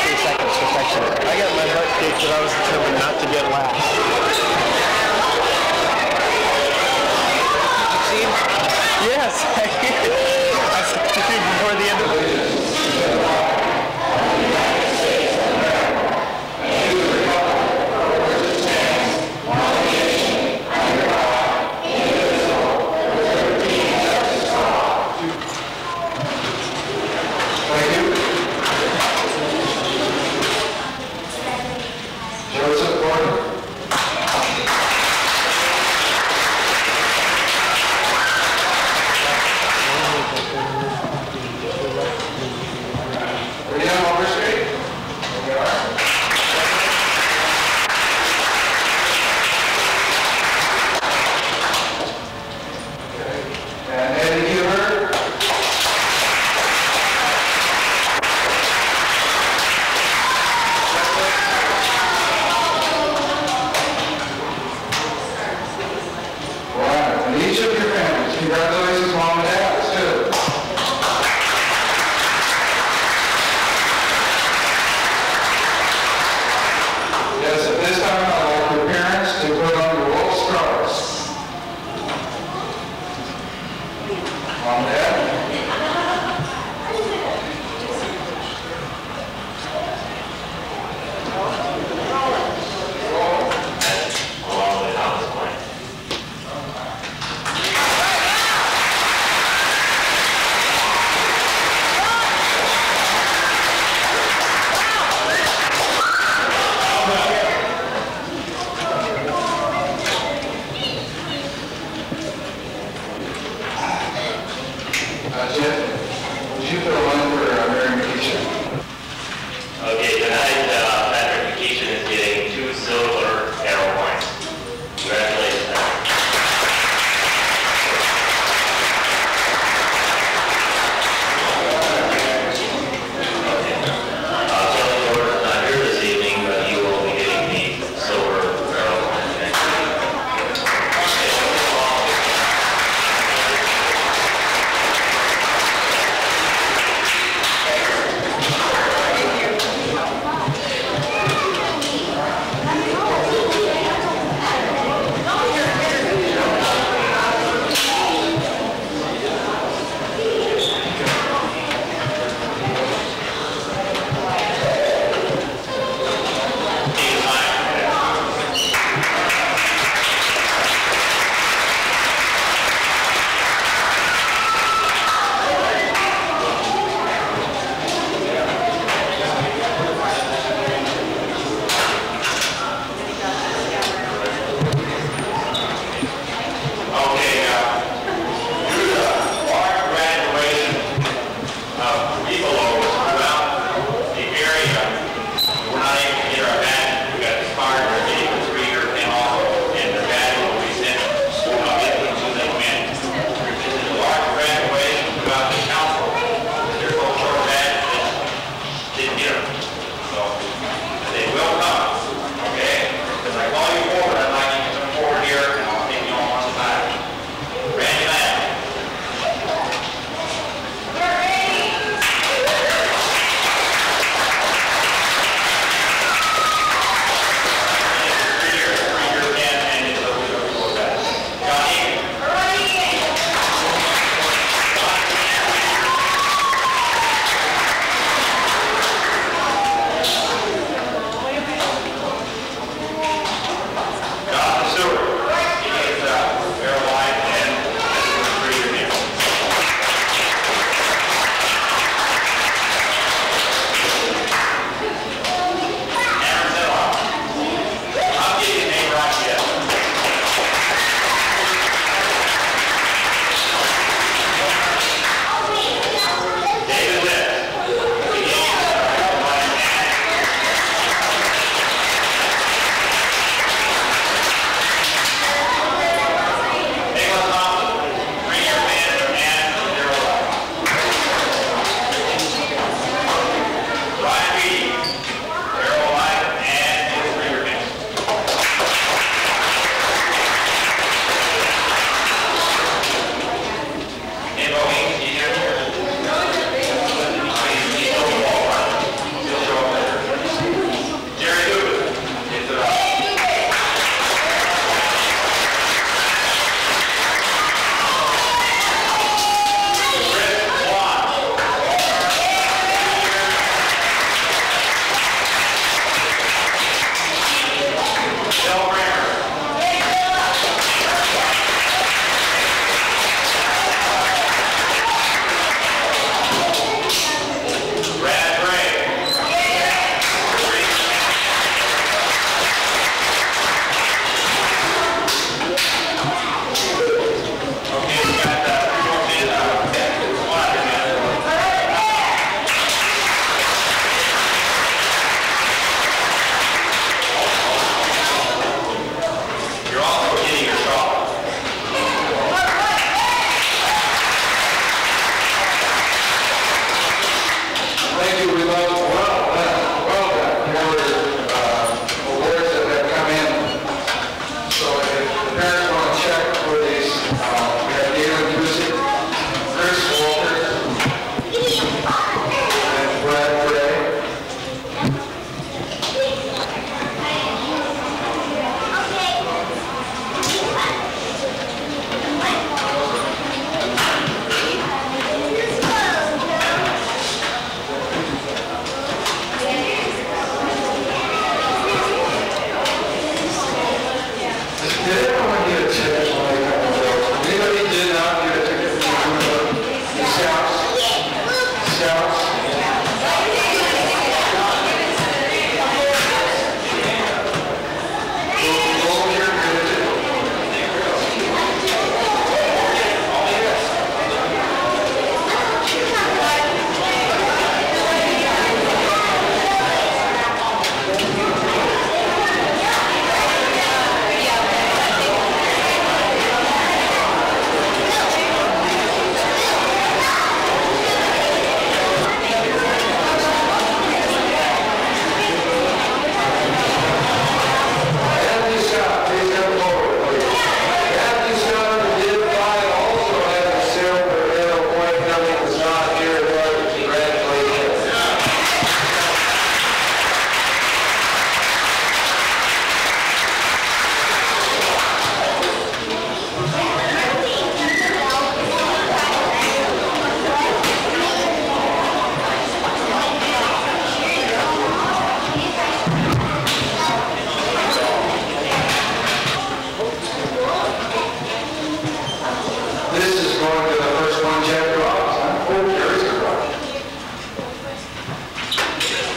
3 seconds perfection. I got my butt kicked, but I was determined not to get last. Yes, I substituted before the end of it.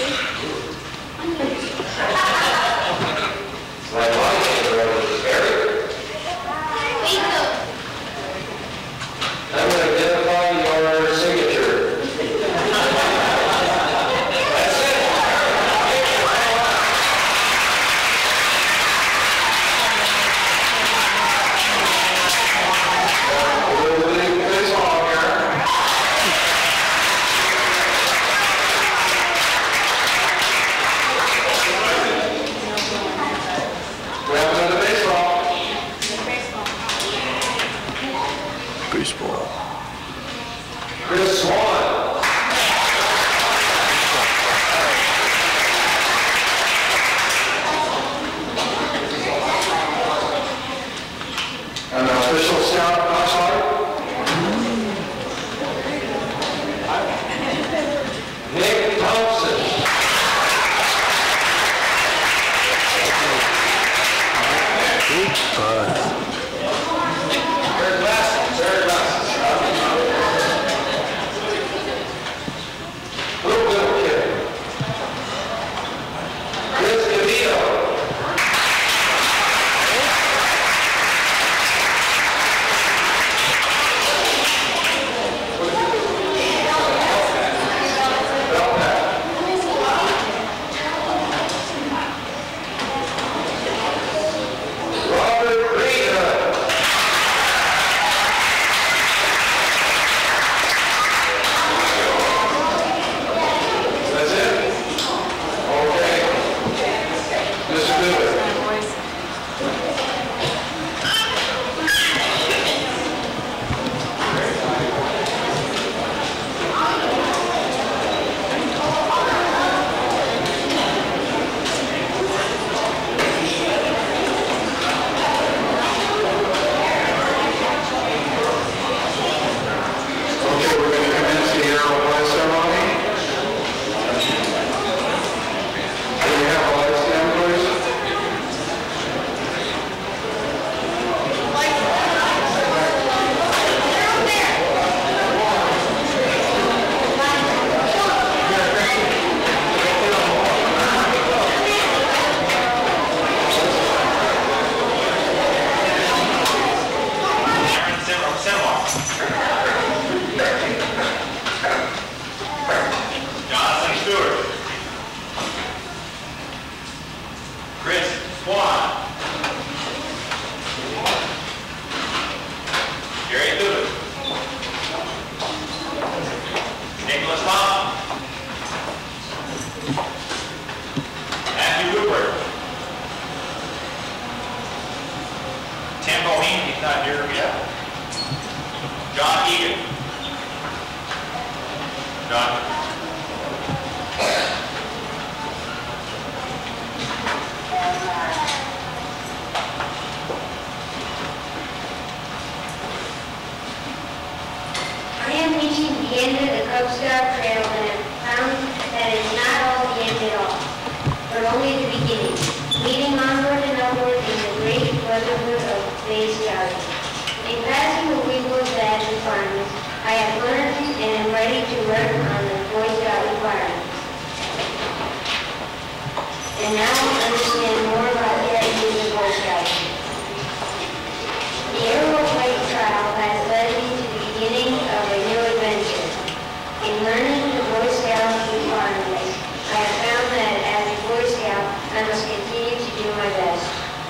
I'm going to identify your signature. That's it. We'll leave this on here. Grab another baseball. Baseball. Chris Swan. An official Scoutmaster. Nick Thompson. Third glasses. Little kid. Chris DeVito. Robert Rita. That's it? Okay. Mr. Theubet. Okay, we're going to commence the arrow flight ceremony. Can we have a light stand, please? Jonathan Stewart. Chris Swan. Jerry Theubet. Nicholas Thompson. Matthew Cooper. Tim Boheen, he's not here yet. John Egan. John. I am reaching the end of the Cub Scout trail and have found that it's not all the end at all, but only the beginning, leading onward and upward in the great brotherhood of Bay Scouting. In passing the Weebles bad requirements, I have learned and am ready to work on the Boy Scout requirements. And now I understand more about the ideas of Boy Scouting. The arrow flight trial has led me to the beginning of a new adventure. In learning the Boy Scout requirements, I have found that as a Boy Scout, I must continue to do my best.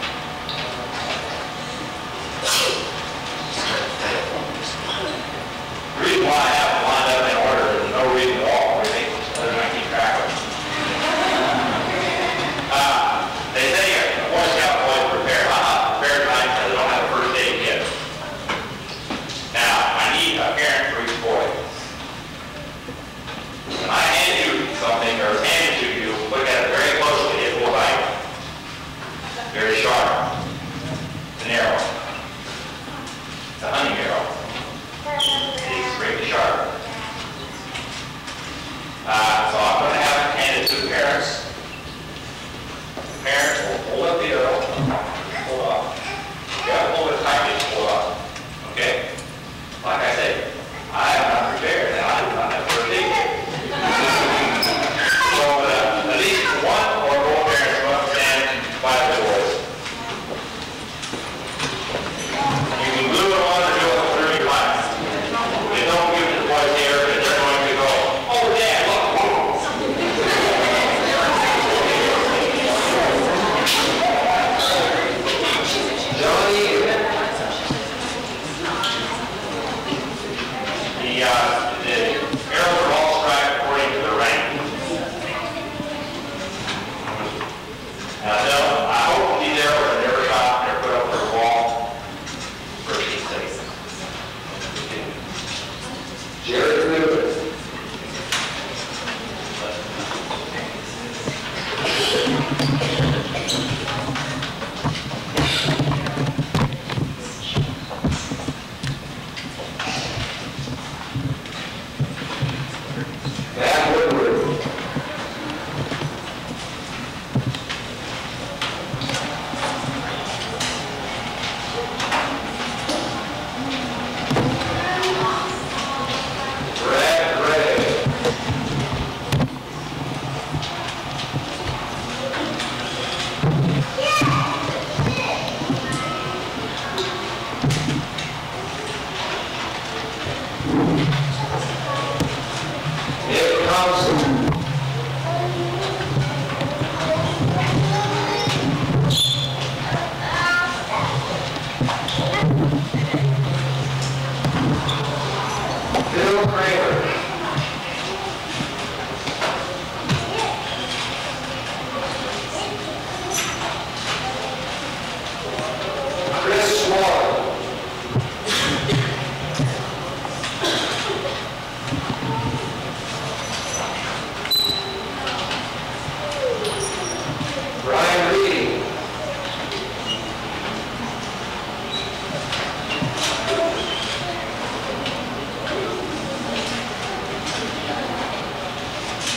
The reason why I have it lined up in order is no reason at all, really, other than I keep track of it.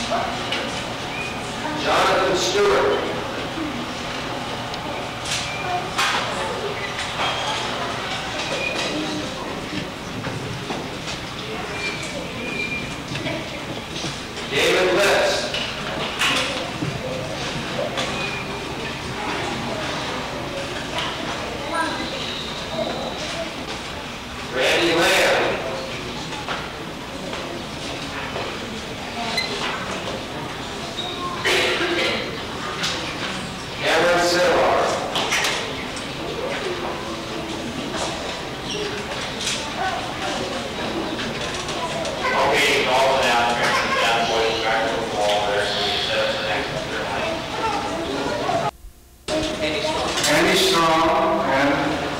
Jonathan Stewart. David Litz. Randy Lamb. Cameron Silvar. Okay, all the down, boys, back to the wall there, so we set up the next one. Andy Strong and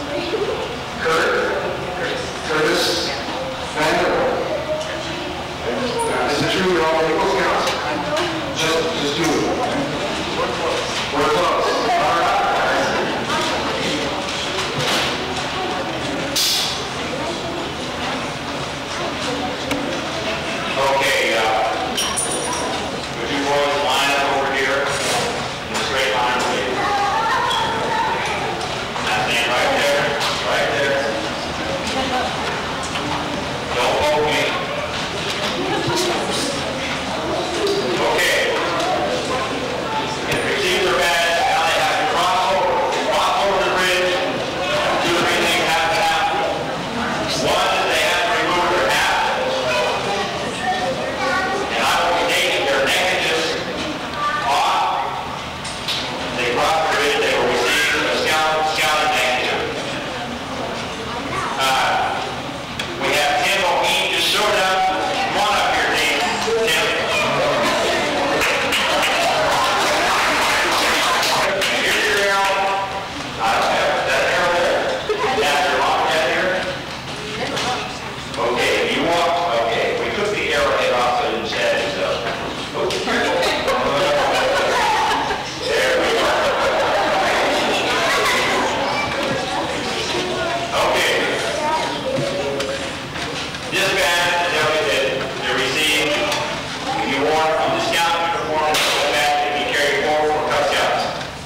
Curtis Vanderbilt. Is it true you're all Eagle Scouts? Just two. We're close. All right. Okay, would you boys line up over here in a straight line, please? Now stand right there, right there. Don't poke me. Okay. If your teams are bad, now they have to cross over the bridge. 2 or 3 things have to happen. One is they have to remove their hat. And I will be taking their neckerchiefs off. They cross the bridge, they will receive a scouting neckerchief. We have Tim O'Hean just showed up. Come on up here, Tim. Tim. Here's your arrow. I don't have that arrow there. That's your lock head here. Okay, if you want, okay, we took the arrowhead off so it didn't stab itself. There we go. Okay. This band, as Elliot did, they received, if you wore from the scout uniform, the band can be carried forward for Cub Scouts.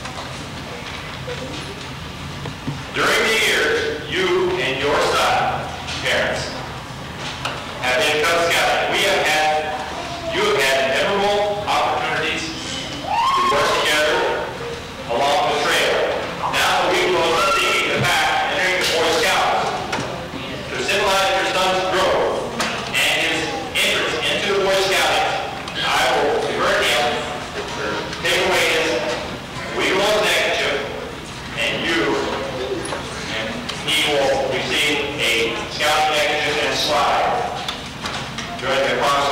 During the years, you and your son, parents, have been Cub Scouting. You have had memorable opportunities to work together along the trail. Now the week goes on seeking the path, entering the Boy Scouts. To symbolize your son's growth and his interest into the Boy Scouting, I will convert him, take away his week-long neckerchief, and he will receive a scouting neckerchief and slide during the cross